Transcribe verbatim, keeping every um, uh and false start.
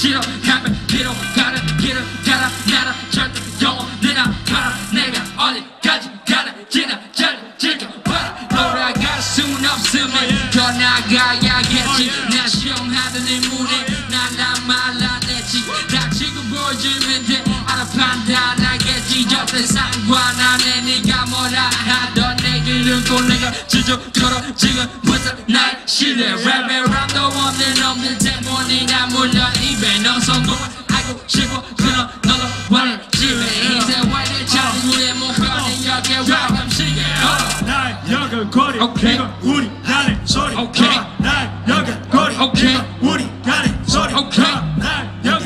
싫어하면 뒤로 가라 길을 가라 나라 절대 영원히 나가라 내가 어디까지 가는지는 잘 지켜봐라 돌아갈 순 없으면 더 나가야겠지 나 시험하던 이 문에 난 말라냈지 다 지금 보여주면 돼 알아 판단하겠지 절대 상관 안해 네가 뭐라 하던 내 길은 꼭 내가 지적처럼 지금부터 날 신뢰 랩에 람도 없는 놈들 때문이나 물론 입에 너 성공을 알고 싶어 그럼 너도 원을 집에 인생 와인을 찾은 우리의 목표는 여기에 와감시게 날 여겨거리 오케이. 이건 우리 간의 소리 오케이. 날 여겨거리 오케이. 이건 우리 간의 소리 오케이. 날 여겨